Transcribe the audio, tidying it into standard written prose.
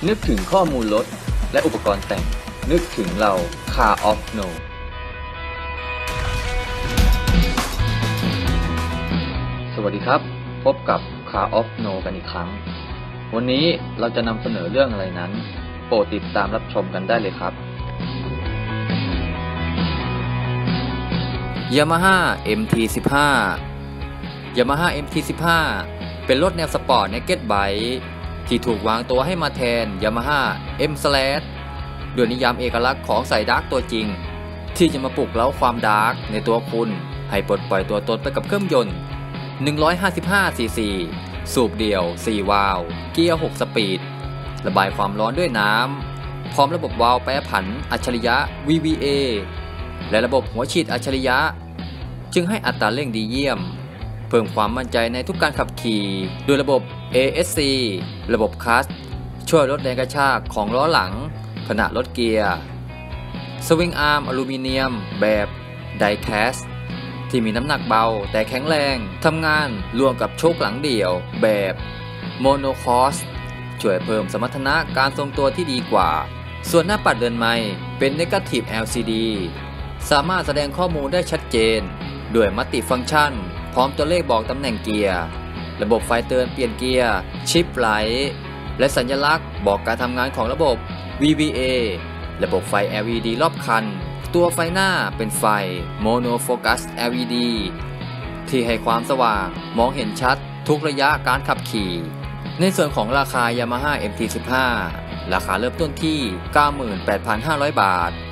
นึกถึงข้อมูลรถและอุปกรณ์แต่งนึกถึงเรา Car of No สวัสดีครับพบกับ Car of No กันอีกครั้งวันนี้เราจะนำเสนอเรื่องอะไรนั้นโปรดติดตามรับชมกันได้เลยครับ Yamaha MT-15 Yamaha MT-15 เป็นรถแนวสปอร์ต Naked Bike ที่ถูกวางตัวให้มาแทน Yamaha M/ ด้วยนิยามเอกลักษณ์ของสายดาร์กตัวจริงที่จะมาปลุกเร้าความดาร์กในตัวคุณให้ปลดปล่อยตัวตนไปกับเครื่องยนต์155 ซีซีสูบเดี่ยว4วาล์วเกียร์6สปีดระบายความร้อนด้วยน้ำพร้อมระบบวาล์วแปรผันอัจฉริยะ VVA และระบบหัวฉีดอัจฉริยะจึงให้อัตราเร่งดีเยี่ยมเพิ่มความมั่นใจในทุกการขับขี่ด้วยระบบ ASC ระบบคลัตช์ช่วยลดแรงกระชากของล้อหลังขณะลดเกียร์สวิงอาร์มอลูมิเนียมแบบไดแคสที่มีน้ำหนักเบาแต่แข็งแรงทำงานร่วมกับโชคหลังเดี่ยวแบบโมโนคอสช่วยเพิ่มสมรรถนะการทรงตัวที่ดีกว่าส่วนหน้าปัดเรือนไม้เป็น Negative LCD สามารถแสดงข้อมูลได้ชัดเจนด้วยมัลติฟังก์ชันพร้อมตัวเลขบอกตำแหน่งเกียร์ระบบไฟเตือนเปลี่ยนเกียร์ชิปไลท์และสัญลักษณ์บอกการทำงานของระบบ VVA ระบบไฟ LED รอบคันตัวไฟหน้าเป็นไฟ Mono Focus LED ที่ให้ความสว่างมองเห็นชัดทุกระยะการขับขี่ในส่วนของราคา Yamaha MT-15 ราคาเริ่มต้นที่ 98,500 บาท